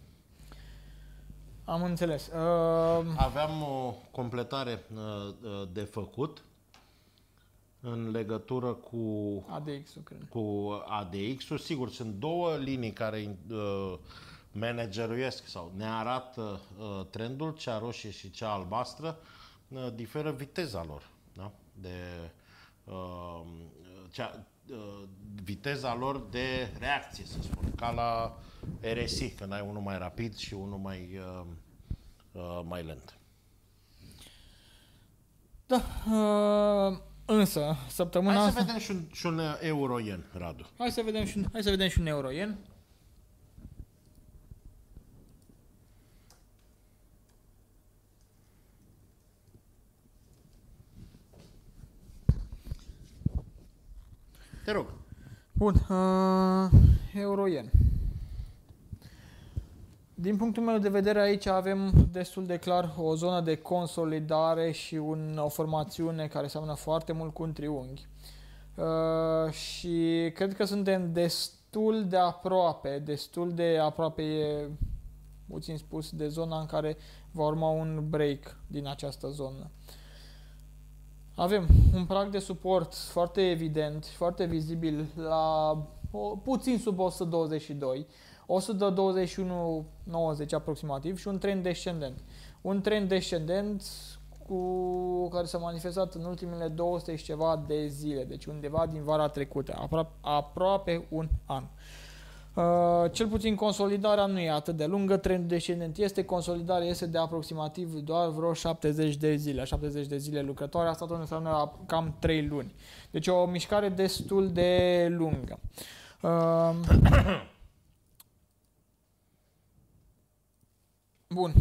Am înțeles. Uh... Aveam o completare de făcut în legătură cu A D X-ul, cred. Cu A D X-ul. Sigur, sunt două linii care uh, manageruiesc sau ne arată uh, trendul, cea roșie și cea albastră, uh, diferă viteza lor, da? De uh, cea, uh, viteza lor de reacție, să spun, ca la R S I, când ai unul mai rapid și unul mai, uh, uh, mai lent. Da, uh, însă, săptămâna Hai să asta... vedem și un, și un euro-yen, Radu. Hai să vedem și un, hai să vedem și un euro-yen. Te rog. Bun, uh, euro-yen. Din punctul meu de vedere, aici avem destul de clar o zonă de consolidare și un, o formațiune care seamănă foarte mult cu un triunghi. Uh, și cred că suntem destul de aproape, destul de aproape, e puțin spus, de zona în care va urma un break din această zonă. Avem un prag de suport foarte evident, foarte vizibil la o, puțin sub o sută douăzeci și doi, o sută douăzeci și unu virgulă nouăzeci aproximativ și un trend descendent. Un trend descendent cu care s-a manifestat în ultimele două sute și ceva de zile, deci undeva din vara trecută, aproape, aproape un an. Uh, cel puțin consolidarea nu e atât de lungă, trendul descendent este, consolidarea este de aproximativ doar vreo șaptezeci de zile, șaptezeci de zile lucrătoare, asta tot înseamnă cam trei luni. Deci o mișcare destul de lungă. Uh, Bun.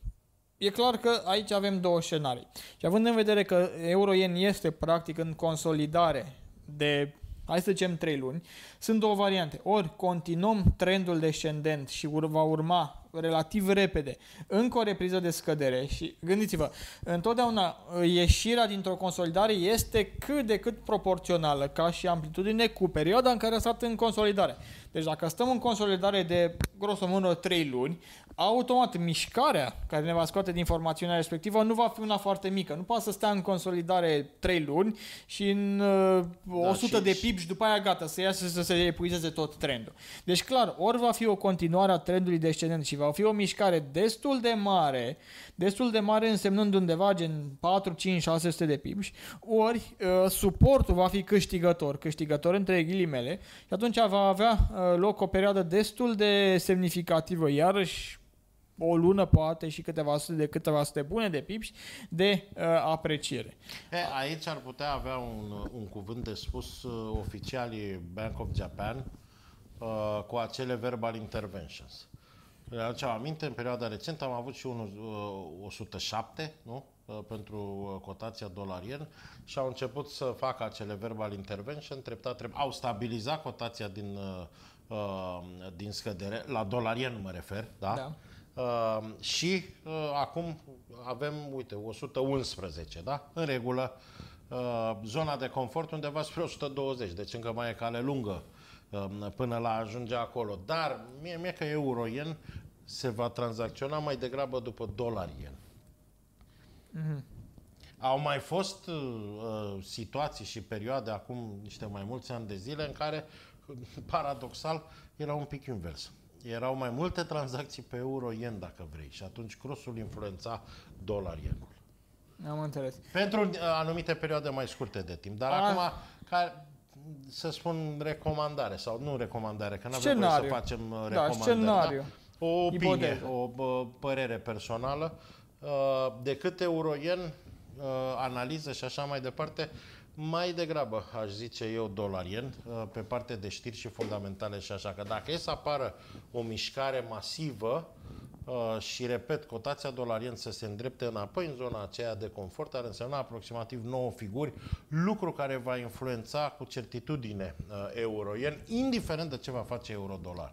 E clar că aici avem două scenarii. Și având în vedere că euro-yen este practic în consolidare de, hai să zicem, trei luni, sunt două variante. Ori continuăm trendul descendent și va urma relativ repede încă o repriză de scădere și gândiți-vă, întotdeauna ieșirea dintr-o consolidare este cât de cât proporțională ca și amplitudine cu perioada în care a stat în consolidare. Deci dacă stăm în consolidare de grosomodo trei luni, automat mișcarea care ne va scoate din formațiunea respectivă nu va fi una foarte mică. Nu poate să stea în consolidare trei luni și în uh, da, o sută și, de pip și după aia gata, să iasă să se epuizeze tot trendul. Deci clar, ori va fi o continuare a trendului descendent și va fi o mișcare destul de mare, destul de mare însemnând undeva gen patru, cinci, șase sute de pips, ori uh, suportul va fi câștigător, câștigător între ghilimele și atunci va avea uh, loc o perioadă destul de semnificativă, iarăși o lună poate și câteva sute de câteva sute bune de pips de uh, apreciere. E, aici ar putea avea un, un cuvânt de spus uh, oficialii Bank of Japan uh, cu acele verbal interventions. Le aducem aminte, în perioada recentă am avut și unul uh, o sută șapte, nu? Uh, pentru uh, cotația dolar-yen și au început să facă acele verbal intervention, treptat, treptat, au stabilizat cotația din, uh, uh, din scădere, la dolar-yen mă refer, da? Da. Uh, și uh, acum avem, uite, o sută unsprezece, da? În regulă, uh, zona de confort undeva spre o sută douăzeci, deci încă mai e cale lungă uh, până la ajunge acolo. Dar mie, mie că euro-yen se va tranzacționa mai degrabă după dolar-yen. Mm-hmm. Au mai fost uh, situații și perioade acum niște mai mulți ani de zile în care, paradoxal, era un pic invers. Erau mai multe tranzacții pe euro-yen, dacă vrei, și atunci crossul influența dolar-yenul. Am înțeles. Pentru anumite perioade mai scurte de timp. Dar A... acum, ca, să spun recomandare, sau nu recomandare, că nu avem voie să facem recomandări. Da, scenariu. Da? O opinie, Ipoteză. o părere personală. Decât euro-yen, analiză și așa mai departe, mai degrabă, aș zice eu, dolar-yen, pe parte de știri și fundamentale și așa, că dacă e să apară o mișcare masivă și, repet, cotația dolar-yen să se îndrepte înapoi în zona aceea de confort, ar însemna aproximativ nouă figuri, lucru care va influența cu certitudine euro-yen, indiferent de ce va face euro-dolar.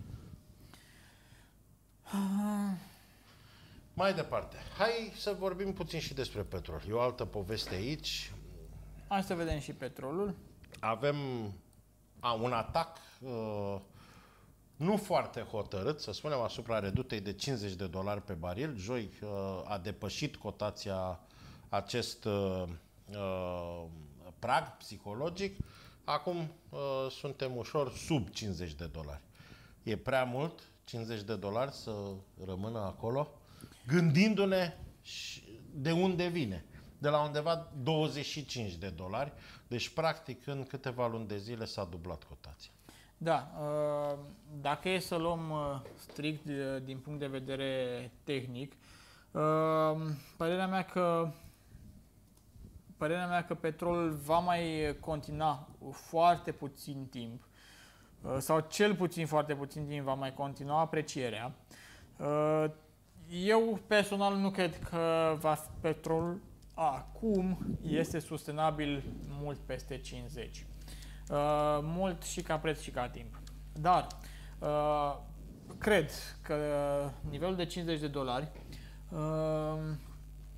Mai departe, hai să vorbim puțin și despre petrol. E o altă poveste aici. Hai să vedem și petrolul. Avem a, un atac uh, nu foarte hotărât, să spunem, asupra redutei de cincizeci de dolari pe baril. Joi uh, a depășit cotația acest uh, uh, prag psihologic. Acum uh, suntem ușor sub cincizeci de dolari. E prea mult, cincizeci de dolari să rămână acolo, gândindu-ne de unde vine. De la undeva douăzeci și cinci de dolari, deci practic în câteva luni de zile s-a dublat cotația. Da, dacă e să luăm strict din punct de vedere tehnic, părerea mea că părerea mea că petrolul va mai continua foarte puțin timp, sau cel puțin foarte puțin timp va mai continua aprecierea. Eu personal nu cred că va fi petrolul acum este sustenabil mult peste cincizeci. Uh, mult și ca preț și ca timp. Dar uh, cred că nivelul de cincizeci de dolari uh,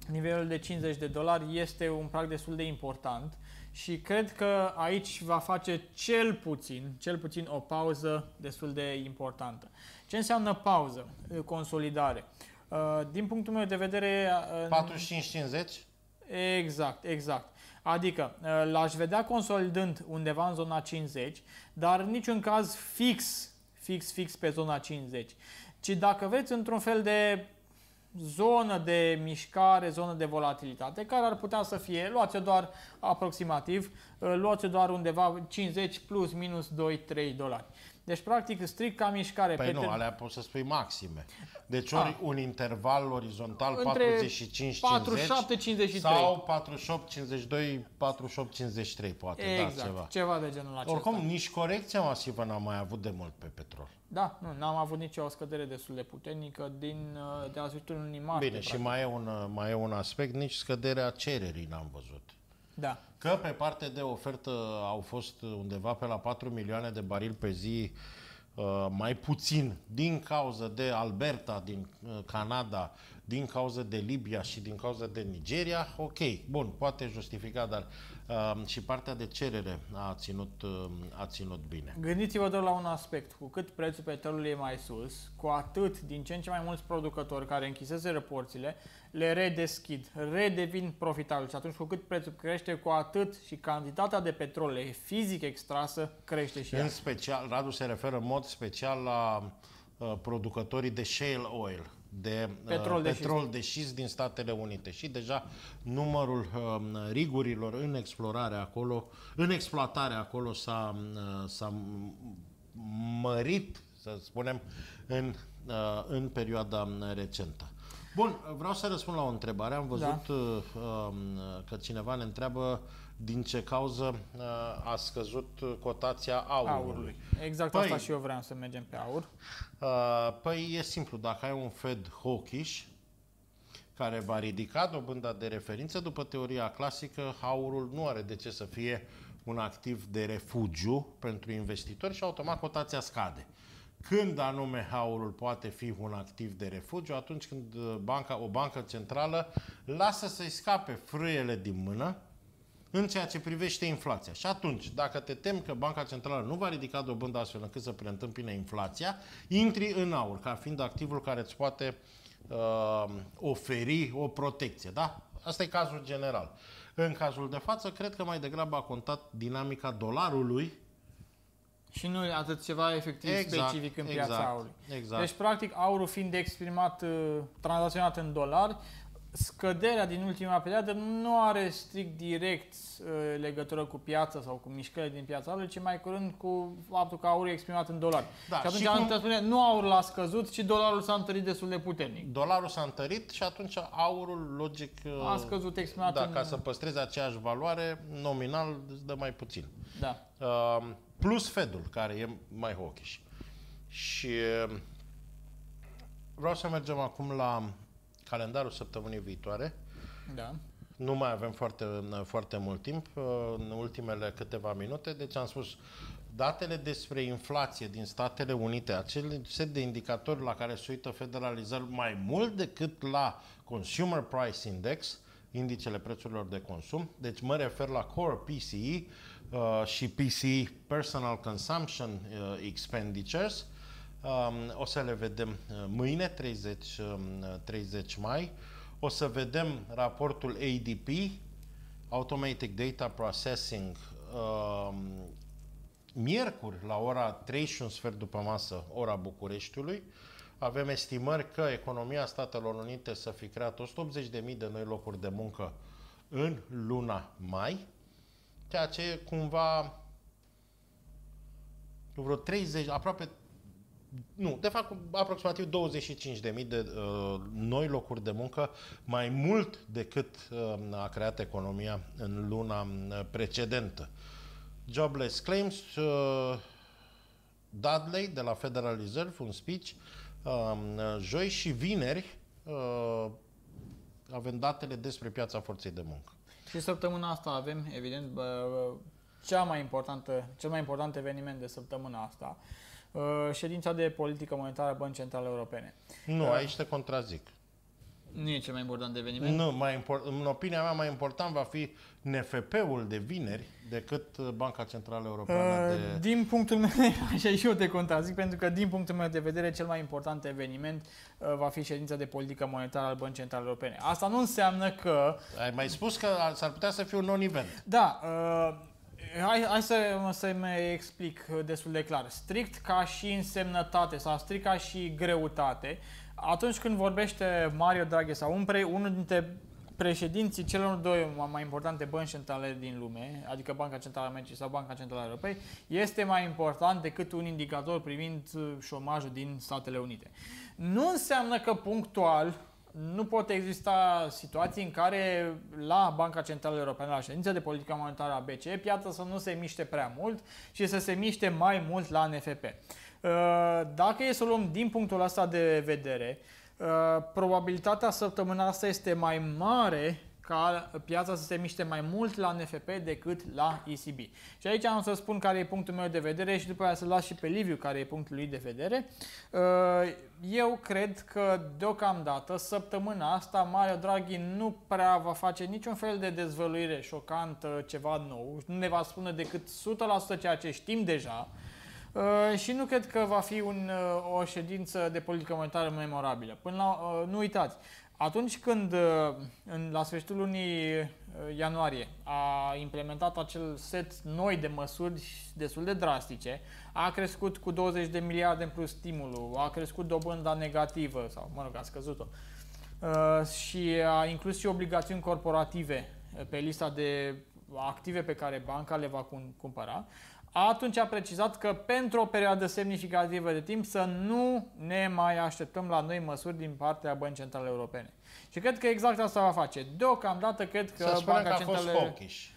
nivelul de cincizeci de dolari este un prag destul de important și cred că aici va face cel puțin, cel puțin o pauză destul de importantă. Ce înseamnă pauză? Consolidare. Din punctul meu de vedere... patruzeci și cinci cincizeci? Exact, exact. Adică l-aș vedea consolidând undeva în zona cincizeci, dar în niciun caz fix, fix, fix pe zona cincizeci. Ci dacă vreți într-un fel de zonă de mișcare, zonă de volatilitate, care ar putea să fie, luați-o doar aproximativ, luați-o doar undeva cincizeci plus minus doi trei dolari. Deci, practic, strict ca mișcare. Păi pe nu, ter... alea poți să spui maxime. Deci ori A. un interval orizontal Între patruzeci și cinci patruzeci și șapte cincizeci și trei sau patruzeci și opt cincizeci și doi, patruzeci și opt cincizeci și trei, poate, exact, da, ceva. ceva de genul acesta. Oricum, nici corecția masivă n-am mai avut de mult pe petrol. Da, nu, n-am avut nici o scădere destul de puternică din, de la sfârșitul lunii martie. Bine, și mai e, un, mai e un aspect, nici scăderea cererii n-am văzut. Da. Că pe parte de ofertă au fost undeva pe la patru milioane de barili pe zi, uh, mai puțin, din cauza de Alberta, din uh, Canada, din cauza de Libia și din cauza de Nigeria, ok, bun, poate justifica, dar uh, și partea de cerere a ținut, uh, a ținut bine. Gândiți-vă doar la un aspect. Cu cât prețul petrolului e mai sus, cu atât din ce în ce mai mulți producători care închiseseră porțile le redeschid, redevin profitabili. Și atunci cu cât prețul crește, cu atât și cantitatea de petrol fizic extrasă crește și ea. În special, Radu se referă în mod special la uh, producătorii de shale oil, de petrol, uh, de, petrol șist. de șist din Statele Unite. Și deja numărul uh, rigurilor în explorare acolo, în exploatare acolo s-a, uh, s-a mărit, să spunem, în, uh, în perioada recentă. Bun, vreau să răspund la o întrebare. Am văzut da. uh, că cineva ne întreabă din ce cauză uh, a scăzut cotația aurului. aurului. Exact, păi, asta și eu vreau să mergem pe aur. Uh, păi e simplu, dacă ai un Fed hawkish care va ridica dobânda de referință, după teoria clasică, aurul nu are de ce să fie un activ de refugiu pentru investitori și automat cotația scade. Când anume aurul poate fi un activ de refugiu? Atunci când banca, o bancă centrală lasă să-i scape frâiele din mână în ceea ce privește inflația. Și atunci, dacă te temi că banca centrală nu va ridica dobânda astfel încât să preîntâmpine inflația, intri în aur, ca fiind activul care îți poate uh, oferi o protecție. Da? Asta e cazul general. În cazul de față, cred că mai degrabă a contat dinamica dolarului și nu atât ceva efectiv exact, specific în exact, piața aurului. Exact. Deci, practic, aurul fiind exprimat, tranzacționat în dolari, scăderea din ultima perioadă nu are strict direct legătură cu piața sau cu mișcările din piața aurului, ci mai curând cu faptul că aurul e exprimat în dolari. Da, și atunci și cum... spune, nu aurul a scăzut, ci dolarul s-a întărit destul de puternic. Dolarul s-a întărit și atunci aurul, logic, a scăzut exprimat da, în... ca să păstreze aceeași valoare, nominal îți dă mai puțin. Da. Uh, plus Fedul, care e mai hawkish. Și uh, vreau să mergem acum la calendarul săptămânii viitoare. Da. Nu mai avem foarte, foarte mult timp, în ultimele câteva minute, deci am spus datele despre inflație din Statele Unite, acel set de indicatori la care se uită Federal Reserve mai mult decât la Consumer Price Index, indicele prețurilor de consum, deci mă refer la Core P C E uh, și P C E Personal Consumption uh, Expenditures. Um, o să le vedem uh, mâine, treizeci, uh, treizeci mai. O să vedem raportul A D P, Automatic Data Processing, uh, miercuri la ora trei și un sfert după masă, ora Bucureștiului. Avem estimări că economia Statelor Unite să fi creat o sută optzeci de mii de noi locuri de muncă în luna mai, ceea ce e cumva vreo treizeci, aproape, nu, de fapt aproximativ douăzeci și cinci de mii de uh, noi locuri de muncă, mai mult decât uh, a creat economia în luna uh, precedentă. Jobless claims, uh, Dudley de la Federal Reserve, un speech, uh, joi și vineri uh, avem datele despre piața forței de muncă. Și săptămâna asta avem, evident, bă, cea mai importantă, cel mai important eveniment de săptămâna asta, ședința de politică monetară a Băncii Centrale Europene. Nu, aici te contrazic. Nu e cel mai important eveniment? Nu, mai import, în opinia mea mai important va fi N F P-ul de vineri decât Banca Centrală Europeană. Uh, de... Din punctul meu, așa și eu te contrazic, pentru că din punctul meu de vedere cel mai important eveniment uh, va fi ședința de politică monetară al Băncii Centrale Europene. Asta nu înseamnă că... Ai mai spus că s-ar putea să fie un non-event. Da, uh, hai, hai să, să mă explic destul de clar. Strict ca și însemnătate sau strict ca și greutate, atunci când vorbește Mario Draghi sau un pre, unul dintre președinții celor doi mai importante bănci centrale din lume, adică Banca Centrală a Americii sau Banca Centrală a Europei, este mai important decât un indicator privind șomajul din Statele Unite. Nu înseamnă că punctual nu pot exista situații în care la Banca Centrală Europeană, la ședința de politică monetară a B C E, piața să nu se miște prea mult și să se miște mai mult la N F P. Dacă e să o luăm din punctul ăsta de vedere, probabilitatea săptămâna asta este mai mare ca piața să se miște mai mult la N F P decât la E C B. Și aici am să spun care e punctul meu de vedere și după aceea să las și pe Liviu care e punctul lui de vedere. Eu cred că deocamdată, săptămâna asta, Mario Draghi nu prea va face niciun fel de dezvăluire șocantă, ceva nou. Nu ne va spune decât o sută la sută ceea ce știm deja. Uh, și nu cred că va fi un, uh, o ședință de politică monetară memorabilă. Până la, uh, nu uitați, atunci când uh, în, la sfârșitul lunii uh, ianuarie a implementat acel set noi de măsuri destul de drastice, a crescut cu douăzeci de miliarde în plus stimulul, a crescut dobânda negativă, sau mă rog, a scăzut-o, uh, și a inclus și obligațiuni corporative pe lista de active pe care banca le va cumpăra. Atunci a precizat că pentru o perioadă semnificativă de timp să nu ne mai așteptăm la noi măsuri din partea Băncii Centrale Europene. Și cred că exact asta va face. Deocamdată cred că Să Banca că Centrală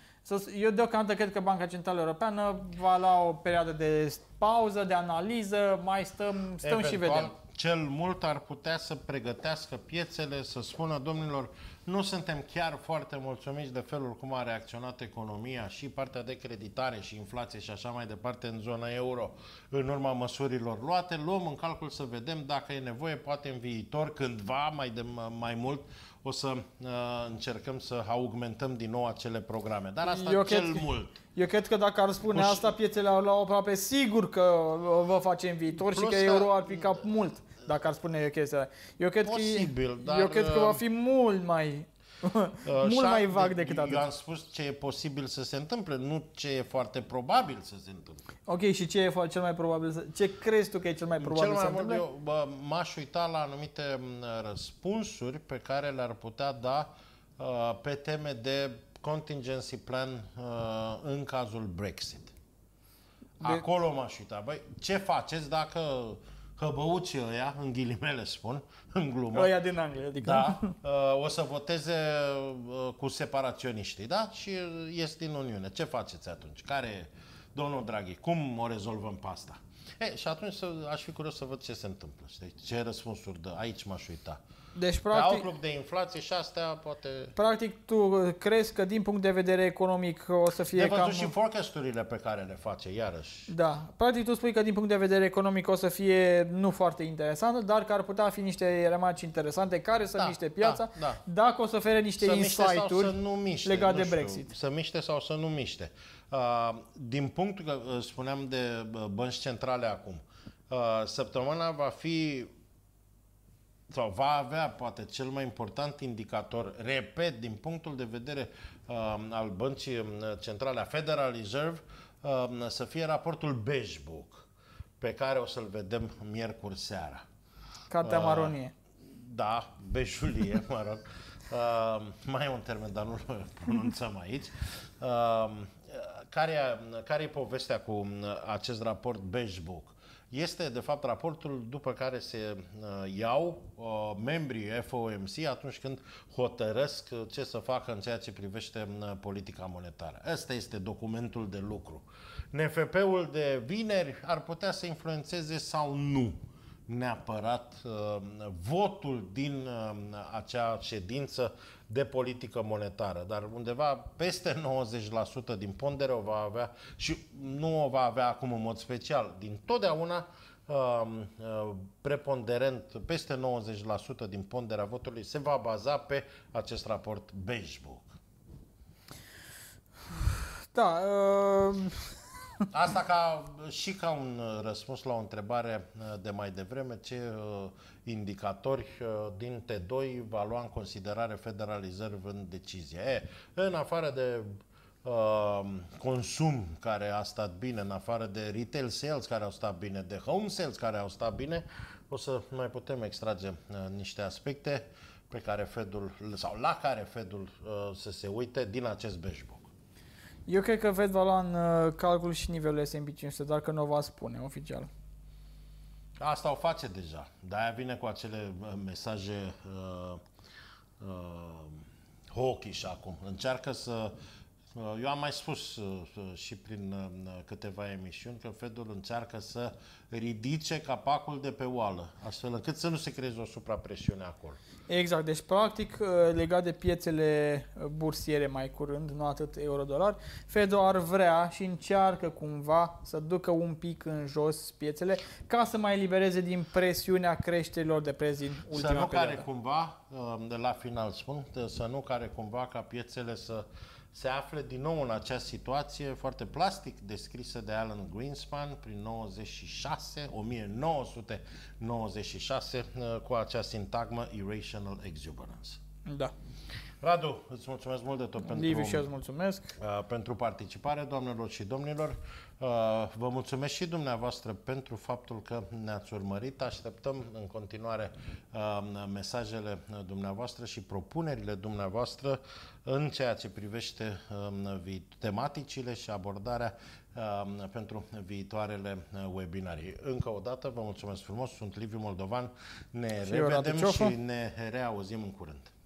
Eu deocamdată cred că Banca Centrală Europeană va lua o perioadă de pauză, de analiză, mai stăm, stăm Eventual, și vedem. Cel mult ar putea să pregătească piețele, să spună, domnilor, nu suntem chiar foarte mulțumiți de felul cum a reacționat economia și partea de creditare și inflație și așa mai departe în zona euro în urma măsurilor luate. Luăm în calcul să vedem dacă e nevoie, poate în viitor, cândva, mai, de, mai mult, o să uh, încercăm să augmentăm din nou acele programe. Dar asta eu cel cred, mult. Eu cred că dacă ar spune Puși... asta, piețele au luat aproape sigur că o va face în viitor. Plus și că, că euro ar pica mult dacă ar spune chestia. Eu cred Posibil, că, dar... Eu cred că va fi mult mai... mult mai vag decât atât. Eu am spus ce e posibil să se întâmple, nu ce e foarte probabil să se întâmple. Ok, și ce e cel mai probabil să... Ce crezi tu că e cel mai probabil cel mai să se întâmple? Eu m-aș uita la anumite răspunsuri pe care le-ar putea da uh, pe teme de contingency plan uh, în cazul Brexit. De... Acolo m-aș uita. Băi, ce faceți dacă hăbăuții ăia, în ghilimele spun, în glumă. Ăia din Anglia, adică. Da, uh, o să voteze uh, cu separaționiștii, da? Și ies din Uniune. Ce faceți atunci? Care, domnul Draghi, cum o rezolvăm pe asta? E, și atunci să, aș fi curios să văd ce se întâmplă. Știi? Ce răspunsuri dă. Aici m-aș uita. Deci, pe practic, outlook de inflație și astea poate... Practic, tu crezi că din punct de vedere economic o să fie de văzut cam... și forecast-urile pe care le face, iarăși. Da. Practic, tu spui că din punct de vedere economic o să fie nu foarte interesantă, dar că ar putea fi niște remarci interesante care să da, miște piața, da, da. dacă o să ofere niște insight-uri legate de Brexit. Să miște sau să nu miște. Uh, din punctul că uh, spuneam de uh, bănci centrale acum, uh, săptămâna va fi sau va avea poate cel mai important indicator, repet, din punctul de vedere uh, al băncii centrale, a Federal Reserve, uh, să fie raportul Beige Book, pe care o să-l vedem miercuri seara. Cartea maronie. Uh, da, bejulie, mă rog. Uh, mai e un termen, dar nu-l pronunțăm aici. Uh, care, care e povestea cu acest raport Beige Book? Este, de fapt, raportul după care se uh, iau uh, membrii F O M C atunci când hotărăsc ce să facă în ceea ce privește uh, politica monetară. Ăsta este documentul de lucru. N F P-ul de vineri ar putea să influențeze sau nu neapărat uh, votul din uh, acea ședință de politică monetară, dar undeva peste nouăzeci la sută din pondere o va avea și nu o va avea acum în mod special. Din totdeauna preponderent, peste nouăzeci la sută din ponderea votului se va baza pe acest raport Beige Book. Da, uh... Asta ca, și ca un răspuns la o întrebare de mai devreme, ce uh, indicatori uh, din T doi va lua în considerare Federal Reserve în decizie. E, în afară de uh, consum care a stat bine, în afară de retail sales care au stat bine, de home sales care au stat bine, o să mai putem extrage uh, niște aspecte pe care Fedul, sau la care Fedul uh, să se uite din acest Beige Book. Eu cred că Fed va lua în uh, calcul și nivelul S and P cinci sute, dar că nu o va spune oficial. Asta o face deja. De-aia vine cu acele uh, mesaje uh, uh, hawkish acum. Încearcă să... Uh, eu am mai spus uh, și prin uh, câteva emisiuni că Fedul încearcă să ridice capacul de pe oală, astfel încât să nu se creeze o suprapresiune acolo. Exact. Deci, practic, legat de piețele bursiere mai curând, nu atât euro-dolar, Fedul ar vrea și încearcă cumva să ducă un pic în jos piețele ca să mai elibereze din presiunea creșterilor de preț din ultima Să nu perioadă. care cumva, de la final spun, să nu care cumva ca piețele să se afle din nou în acea situație foarte plastic descrisă de Alan Greenspan prin nouăzeci și șase, o mie nouă sute nouăzeci și șase cu acea sintagmă irrational exuberance. Da. Radu, îți mulțumesc mult de tot pentru, Liviu, și eu îți mulțumesc. Uh, pentru participare, doamnelor și domnilor. Uh, vă mulțumesc și dumneavoastră pentru faptul că ne-ați urmărit. Așteptăm în continuare uh, mesajele dumneavoastră și propunerile dumneavoastră în ceea ce privește uh, tematicile și abordarea uh, pentru viitoarele webinarii. Încă o dată vă mulțumesc frumos, sunt Liviu Moldovan. Ne și revedem și ne reauzim în curând.